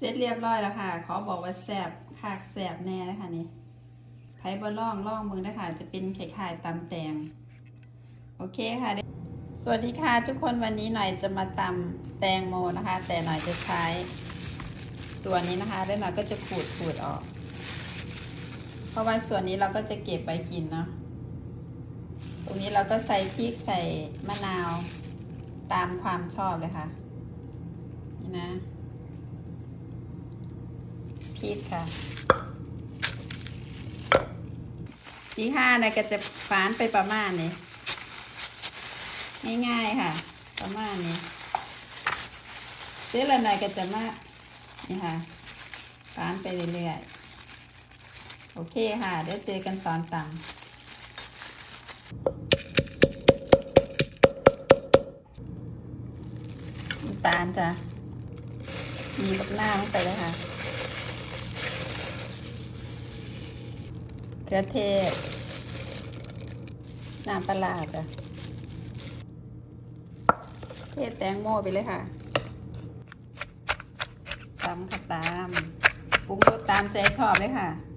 เสร็จเรียบร้อยแล้วค่ะขอบอกว่าแซ่บคากแซ่บแน่นะคะนี่ไผ่บะล่องมือนะคะจะเป็นไข่ตำแตงโอเคค่ะสวัสดีค่ะทุกคนวันนี้หน่อยจะมาตำแตงโมนะคะแต่หน่อยจะใช้ส่วนนี้นะคะแล้วหน่อยก็จะขูดออกเพราะว่าส่วนนี้เราก็จะเก็บไว้กินเนาะตรงนี้เราก็ใส่พริกใส่มะนาวตามความชอบเลยค่ะนี่นะพริกค่ะที่5นะก็จะฝานไปประมาณนี้ง่ายๆค่ะประมาณนี้เสร็จแล้วหน่อยก็จะมานี่ค่ะฝานไปเรื่อยๆโอเคค่ะเดี๋ยวเจอกันตอนตำน้ำตาลจ้ะมีบักหน้าลงไปเลยค่ะเกลือเทศน้ำปลาจ้ะเทศแตงโมไปเลยค่ะตำค่ะตามปรุงรสตามใจชอบเลยค่ะ